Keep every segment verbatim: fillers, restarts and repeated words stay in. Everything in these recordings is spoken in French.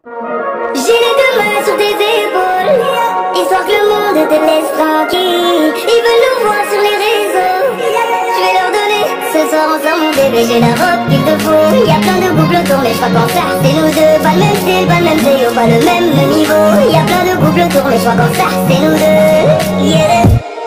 J'ai les deux mains sur tes épaules, histoire que le monde te laisse tranquille. Ils veulent nous voir sur les réseaux, je vais leur donner ce soir ensemble mon bébé. J'ai la robe qu'il te faut, y'a plein de couples autour mais je crois qu'en ça c'est nous deux. Pas le même style, pas le même zéro, pas le même niveau. Y'a plein de couples autour mais je crois qu'en ça c'est nous deux. Yeah.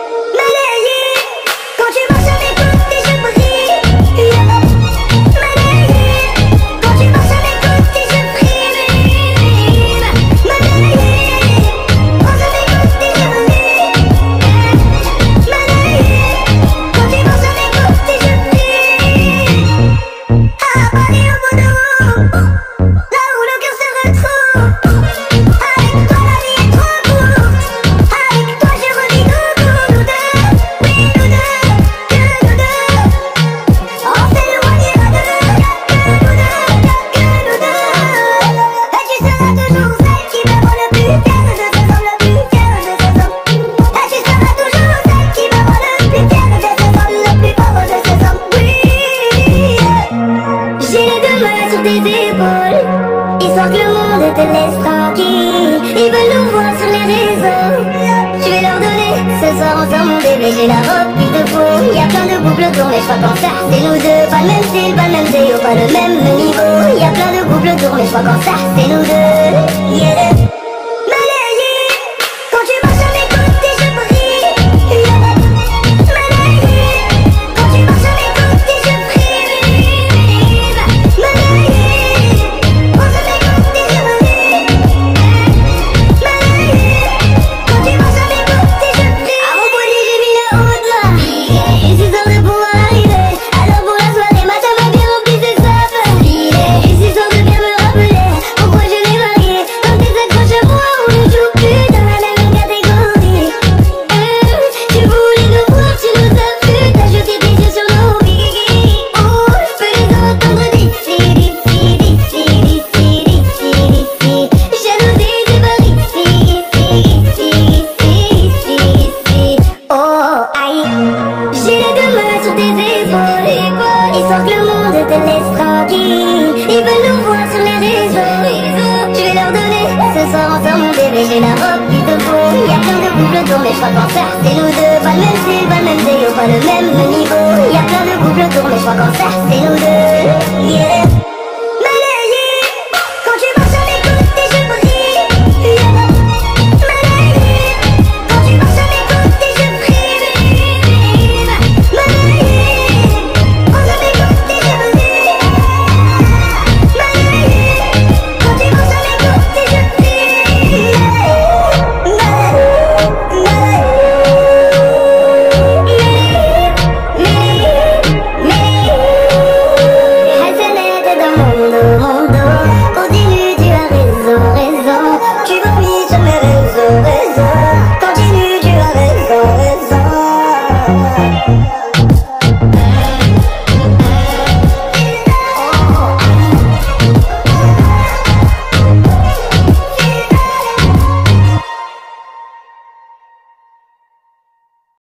Histoire que le monde te laisse tranquille. Ils veulent nous voir sur les réseaux, je vais leur donner ce soir ensemble mon bébé. J'ai la robe qu'il te faut, y'a plein de couples autour mais je crois qu'en ça c'est nous deux. Pas le même style, pas le même zéro, pas le même niveau. Y'a plein de couples autour mais je crois qu'en ça c'est nous deux. Yeah. Histoire que le monde te laisse tranquille. Ils veulent nous voir sur les réseaux, je vais leur donner ce soir ensemble mon bébé. J'ai la robe qu'il te faut, y'a plein de couples autour mais je crois qu'en ça c'est nous deux. Pas le même style, pas le même zéro, pas le même niveau. Y'a plein de couples autour mais je crois qu'en ça c'est nous deux. Yeah. Continue, tu as raison, raison. Tu vomis sur mes réseaux.